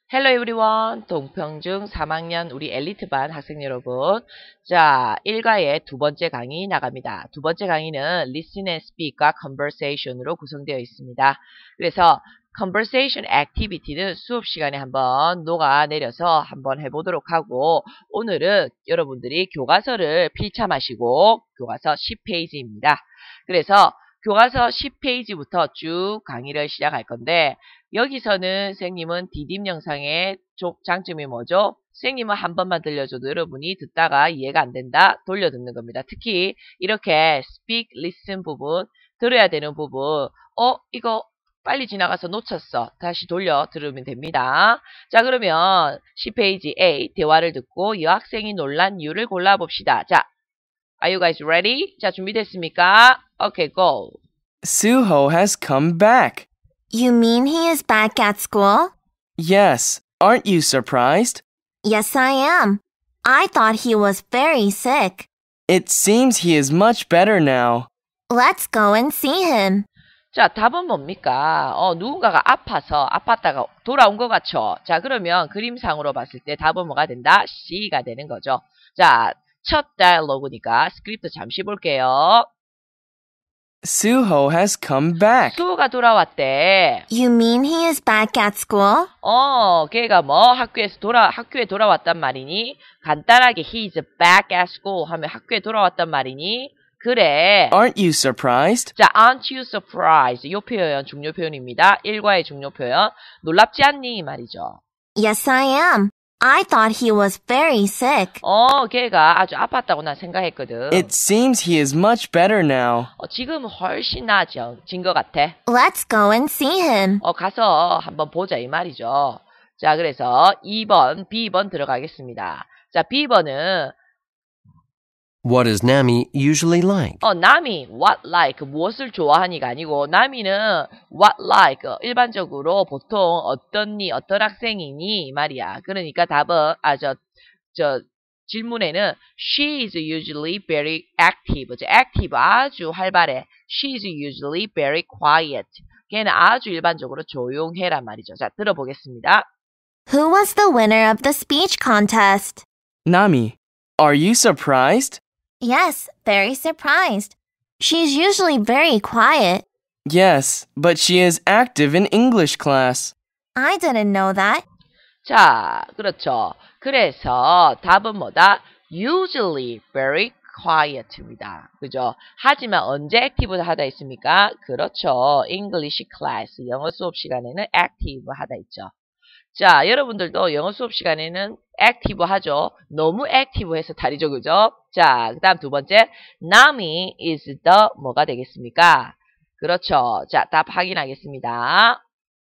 Hello everyone. 동평중 3학년 우리 엘리트반 학생 여러분. 자, 1과의 두 번째 강의 나갑니다. 두 번째 강의는 Listen and Speak과 Conversation으로 구성되어 있습니다. 그래서 Conversation Activity는 수업 시간에 한번 녹아내려서 한번 해보도록 하고, 오늘은 여러분들이 교과서를 필참하시고 교과서 10페이지입니다. 그래서 교과서 10페이지부터 쭉 강의를 시작할 건데, 여기서는 선생님은 디딤 영상의 장점이 뭐죠? 선생님은 한 번만 들려줘도 여러분이 듣다가 이해가 안 된다 돌려 듣는 겁니다. 특히 이렇게 speak, listen 부분, 들어야 되는 부분, 이거 빨리 지나가서 놓쳤어. 다시 돌려 들으면 됩니다. 자, 그러면 10페이지 A, 대화를 듣고 여학생이 놀란 이유를 골라봅시다. 자, are you guys ready? 자, 준비됐습니까? Okay, go. Suho has come back. You mean he is back at school? Yes. Aren't you surprised? Yes, I am. I thought he was very sick. It seems he is much better now. Let's go and see him. 자, 답은 뭡니까? 누군가가 아팠다가 돌아온 것 같죠? 자, 그러면 그림상으로 봤을 때 답은 뭐가 된다? C가 되는 거죠. 자, 첫 다이얼로그니까 스크립트 잠시 볼게요. Suho has come back. 수호가 돌아왔대. You mean he is back at school? 걔가 학교에 돌아왔단 말이니? 간단하게 he's back at school 하면 학교에 돌아왔단 말이니? 그래. Aren't you surprised? 자, aren't you surprised? 이 표현 중요 표현입니다. 1과의 중요 표현. 놀랍지 않니? 이 말이죠. Yes, I am. I thought he was very sick. 걔가 아주 아팠다고 난 생각했거든. It seems he is much better now. 지금 훨씬 나아진 것 같아. Let's go and see him. 가서 한번 보자 이 말이죠. 자, 그래서 2번, B번 들어가겠습니다. 자, B번은 What is Nami usually like? 나미, what like, 무엇을 좋아하니가 아니고, 나미는 what like, 일반적으로 보통 어떤 학생이니, 이 말이야. 그러니까 답은, 질문에는, she is usually very active. active, 아주 활발해. She is usually very quiet. 걔는 아주 일반적으로 조용해란 말이죠. 자, 들어보겠습니다. Who was the winner of the speech contest? Nami, are you surprised? Yes, very surprised. She's usually very quiet. Yes, but she is active in English class. I didn't know that. 자, 그렇죠. 그래서 답은 뭐다? Usually very quiet입니다. 그죠? 하지만 언제 active 하다 있습니까? 그렇죠. English class, 영어 수업 시간에는 active 하다 있죠. 자, 여러분들도 영어 수업 시간에는 active 하죠. 너무 active 해서 다리죠. 그죠? 자, 그 다음 두 번째. Nami is the 뭐가 되겠습니까? 그렇죠. 자, 답 확인하겠습니다.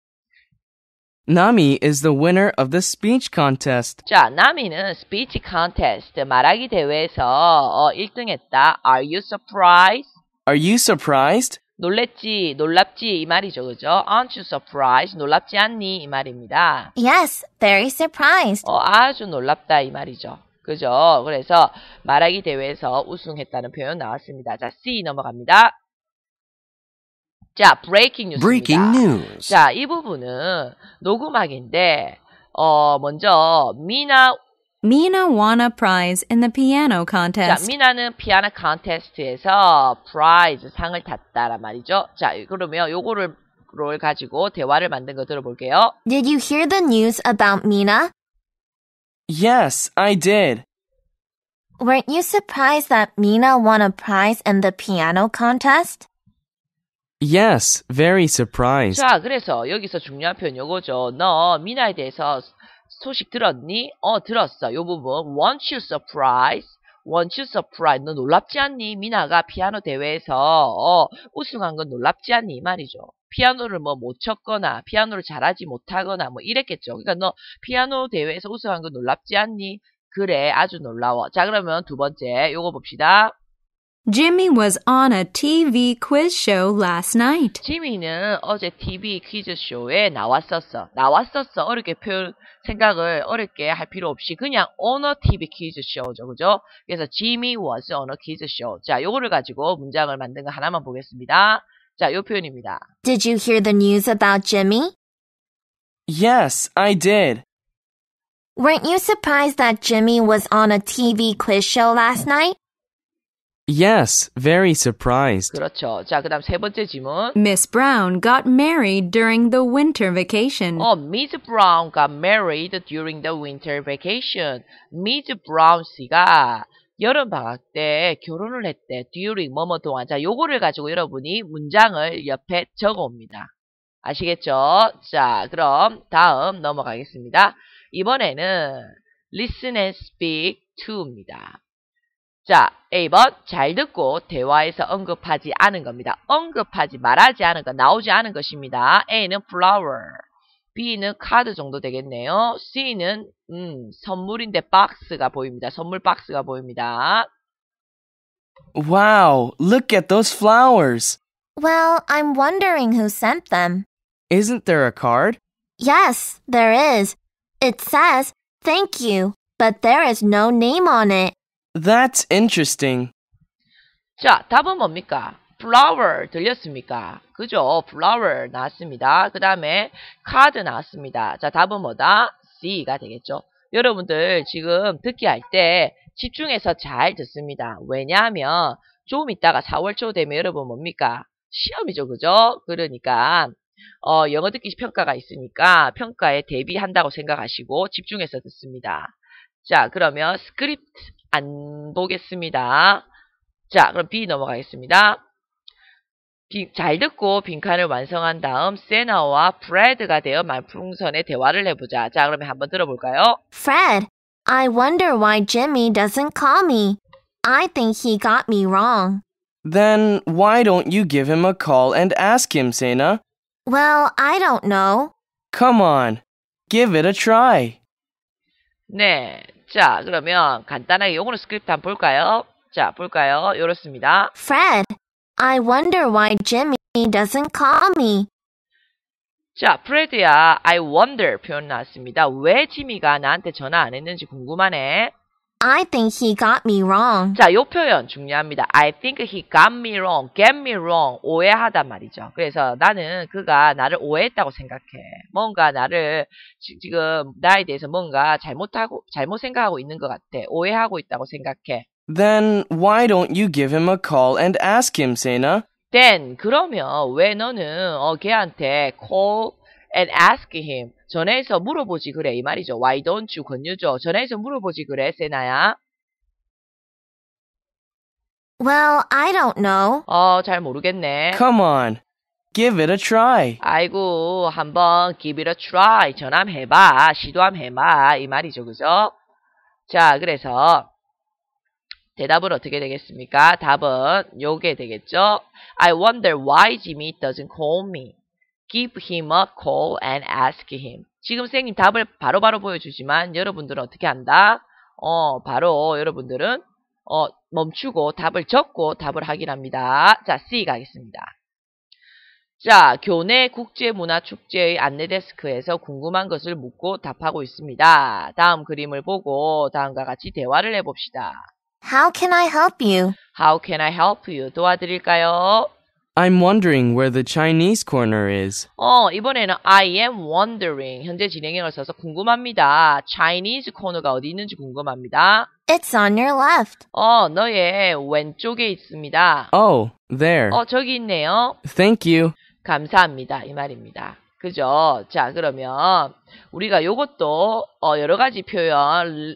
Nami is the winner of the speech contest. 자, 나미는 speech contest, 말하기 대회에서 1등 했다. Are you surprised? Are you surprised? 놀랍지 이 말이죠. 그죠? Aren't you surprised? 놀랍지 않니? 이 말입니다. Yes, very surprised. 아주 놀랍다 이 말이죠. 그죠? 그래서 말하기 대회에서 우승했다는 표현 나왔습니다. 자, C 넘어갑니다. 자, breaking news입니다. Breaking news. 자, 이 부분은 녹음하기인데 먼저 Mina won a prize in the piano 자, contest. 미나는 피아노 컨테스트에서 프라이즈 상을 탔다란 말이죠. 자, 그러면 요거를 가지고 대화를 만든 거 들어볼게요. Did you hear the news about Mina? Yes, I did. Weren't you surprised that Mina won a prize in the piano contest? Yes, very surprised. 자, 그래서 여기서 중요한 표현 요거죠. 너 미나에 대해서 소식 들었니? 들었어. 요 부분. Weren't you surprised? Weren't you surprised? 너 놀랍지 않니? 미나가 피아노 대회에서 우승한 건 놀랍지 않니? 이 말이죠. 피아노를 못 쳤거나 피아노를 잘하지 못하거나 이랬겠죠. 그러니까 너 피아노 대회에서 우승한 건 놀랍지 않니? 그래, 아주 놀라워. 자, 그러면 두 번째 요거 봅시다. Jimmy was on a TV quiz show last night. 지미는 어제 TV 퀴즈쇼에 나왔었어. 생각을 어렵게 할 필요 없이 그냥 on a TV 퀴즈쇼죠. 그죠? 그래서 Jimmy was on a quiz show. 자, 요거를 가지고 문장을 만든 거 하나만 보겠습니다. 자, 요 표현입니다. Did you hear the news about Jimmy? Yes, I did. Weren't you surprised that Jimmy was on a TV quiz show last night? Yes, very surprised. 그렇죠. 자, 그 다음 세 번째 지문. Miss Brown got married during the winter vacation. Miss Brown got married during the winter vacation. Miss Brown 씨가 여름 방학 때 결혼을 했대. during 뭐뭐 동안. 자, 요거를 가지고 여러분이 문장을 옆에 적어 옵니다. 아시겠죠? 자, 그럼 다음 넘어가겠습니다. 이번에는 listen and speak to입니다. 자, A번 잘 듣고 대화에서 언급하지 않은 겁니다. 언급하지 말하지 않은 것, 나오지 않은 것입니다. A는 flower, B는 카드 정도 되겠네요. C는 선물인데 박스가 보입니다. 선물 박스가 보입니다. Wow, look at those flowers. Well, I'm wondering who sent them. Isn't there a card? Yes, there is. It says, thank you, but there is no name on it. That's interesting. 자, 답은 뭡니까? flower 들렸습니까? 그죠? flower 나왔습니다. 그 다음에 카드 나왔습니다. 자, 답은 뭐다? C가 되겠죠. 여러분들 지금 듣기 할 때 집중해서 잘 듣습니다. 왜냐하면 좀 이따가 4월 초 되면 여러분 뭡니까? 시험이죠. 그죠? 그러니까 영어 듣기 평가가 있으니까 평가에 대비한다고 생각하시고 집중해서 듣습니다. 자, 그러면 스크립트 안 보겠습니다. 자, 그럼 B 넘어가겠습니다. 잘 듣고 빈칸을 완성한 다음 세나와 프레드가 되어 말풍선의 대화를 해보자. 자, 그러면 한번 들어볼까요? Fred, I wonder why Jimmy doesn't call me. I think he got me wrong. Then why don't you give him a call and ask him, Sena? Well, I don't know. Come on, give it a try. 네. 자, 그러면 간단하게 요거는 스크립트 한번 볼까요? 자, 볼까요? 요렇습니다. Fred, I wonder why Jimmy doesn't call me. 자, 프레드야, I wonder 표현 나왔습니다. 왜 지미가 나한테 전화 안 했는지 궁금하네. I think he got me wrong. 자, 요 표현 중요합니다. I think he got me wrong, get me wrong, 오해하단 말이죠. 그래서 나는 그가 나를 오해했다고 생각해. 뭔가 나를 지금 나에 대해서 뭔가 잘못 생각하고 있는 것 같아. 오해하고 있다고 생각해. Then why don't you give him a call and ask him, Sena? Then 그러면 왜 너는 걔한테 call and ask him 전화해서 물어보지 그래 이 말이죠. Why don't you 권유죠. 전화해서 물어보지 그래 세나야. Well, I don't know. 잘 모르겠네. Come on, give it a try. 아이고 한번 give it a try 전화 한번 해봐. 시도 한번 해봐 이 말이죠. 그죠? 자 그래서 대답은 어떻게 되겠습니까? 답은 요게 되겠죠. I wonder why Jimmy doesn't call me. Give him a call and ask him. 지금 선생님 답을 바로바로 보여주지만 여러분들은 어떻게 한다? 바로 여러분들은 멈추고 답을 적고 답을 확인합니다. 자, C 가겠습니다. 자, 교내 국제문화축제의 안내 데스크에서 궁금한 것을 묻고 답하고 있습니다. 다음 그림을 보고 다음과 같이 대화를 해봅시다. How can I help you? How can I help you? 도와드릴까요? I'm wondering where the Chinese corner is. 이번에는 I am wondering. 현재 진행형을 써서 궁금합니다. Chinese corner가 어디 있는지 궁금합니다. It's on your left. 너의 왼쪽에 있습니다. Oh, there. 저기 있네요. Thank you. 감사합니다. 이 말입니다. 그죠? 자, 그러면 우리가 요것도 여러 가지 표현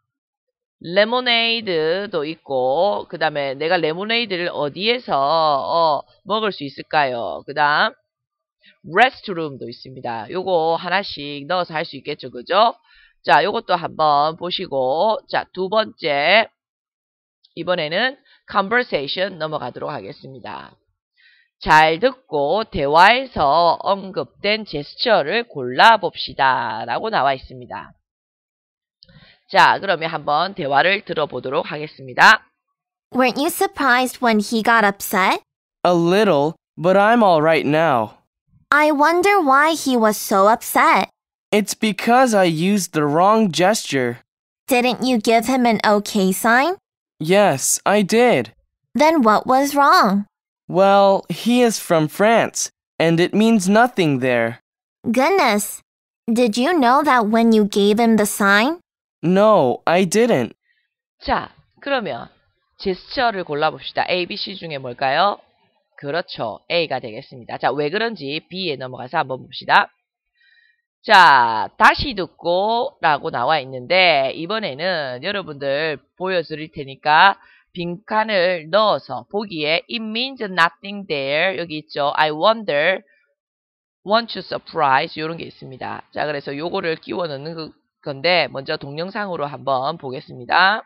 레모네이드도 있고 그 다음에 내가 레모네이드를 어디에서 먹을 수 있을까요? 그 다음 레스트룸도 있습니다. 요거 하나씩 넣어서 할 수 있겠죠. 그죠? 자, 요것도 한번 보시고 자, 두 번째 이번에는 conversation 넘어가도록 하겠습니다. 잘 듣고 대화에서 언급된 제스처를 골라봅시다 라고 나와 있습니다. 자, 그러면 한번 대화를 들어보도록 하겠습니다. Weren't you surprised when he got upset? A little, but I'm all right now. I wonder why he was so upset. It's because I used the wrong gesture. Didn't you give him an okay sign? Yes, I did. Then what was wrong? Well, he is from France, and it means nothing there. Goodness. Did you know that when you gave him the sign? No, I didn't. 자, 그러면 제스처를 골라봅시다. A, B, C 중에 뭘까요? 그렇죠. A가 되겠습니다. 자, 왜 그런지 B에 넘어가서 한번 봅시다. 자, 다시 듣고 라고 나와 있는데 이번에는 여러분들 보여드릴 테니까 빈칸을 넣어서 보기에 it means nothing there 여기 있죠. I wonder, want to surprise 이런 게 있습니다. 자, 그래서 요거를 끼워 넣는 건데 먼저 동영상으로 한번 보겠습니다.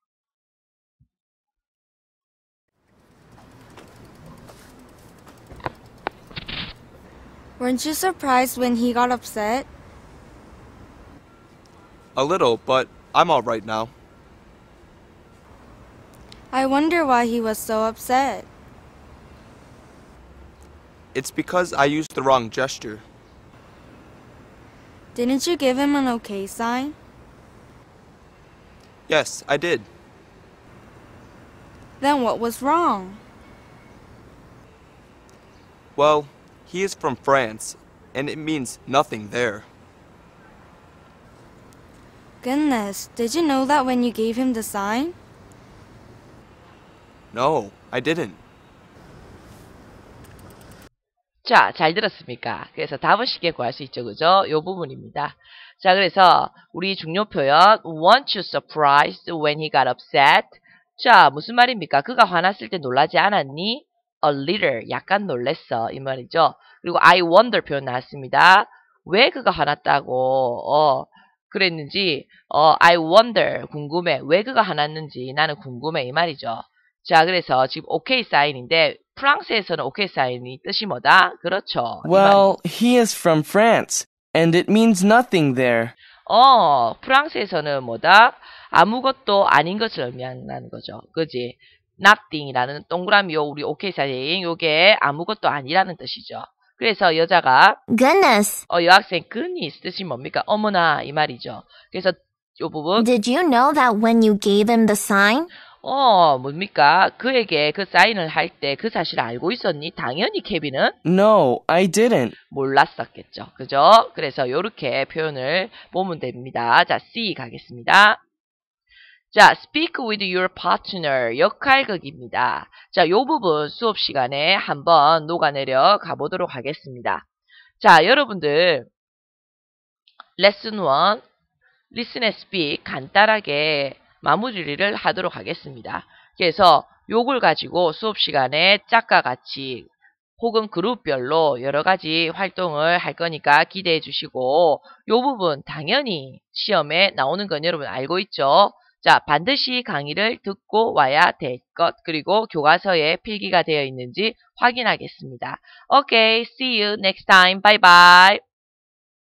Weren't you surprised when he got upset? A little, but I'm all right now. I wonder why he was so upset. It's because I used the wrong gesture. Didn't you give him an okay sign? Yes, I did. Then what was wrong? Well, he is from France, and it means nothing there. Goodness, did you know that when you gave him the sign? No, I didn't. 자, 잘 들었습니까? 그래서 답은 쉽게 구할 수 있죠. 그죠? 요 부분입니다. 자, 그래서 우리 중요 표현 weren't you surprised when he got upset? 자, 무슨 말입니까? 그가 화났을 때 놀라지 않았니? A little, 약간 놀랬어. 이 말이죠. 그리고 I wonder 표현 나왔습니다. 왜 그가 화났다고 그랬는지 I wonder, 궁금해. 왜 그가 화났는지 나는 궁금해. 이 말이죠. 자, 그래서 지금 오케이 사인인데 프랑스에서는 오케이 사인이 뜻이 뭐다? 그렇죠. Well, he is from France, and it means nothing there. 프랑스에서는 뭐다? 아무것도 아닌 것을 의미하는 거죠. 그지? nothing이라는 동그라미 우리 오케이 사인 요게 아무것도 아니라는 뜻이죠. 그래서 여자가 Goodness. 여학생 goodness 뜻이 뭡니까? 어머나 이 말이죠. 그래서 요 부분 Did you know that when you gave him the sign? 뭡니까? 그에게 그 사인을 할 때 그 사실을 알고 있었니? 당연히 케빈은 No, I didn't. 몰랐었겠죠. 그죠? 그래서 요렇게 표현을 보면 됩니다. 자, C 가겠습니다. 자, speak with your partner 역할극입니다. 자, 요 부분 수업 시간에 한번 녹아내려 가보도록 하겠습니다. 자, 여러분들 레슨 1 listen and speak 간단하게 마무리를 하도록 하겠습니다. 그래서 요걸 가지고 수업 시간에 짝과 같이 혹은 그룹별로 여러 가지 활동을 할 거니까 기대해 주시고 요 부분 당연히 시험에 나오는 건 여러분 알고 있죠? 자, 반드시 강의를 듣고 와야 될 것, 그리고 교과서에 필기가 되어 있는지 확인하겠습니다. Okay, see you next time. Bye bye.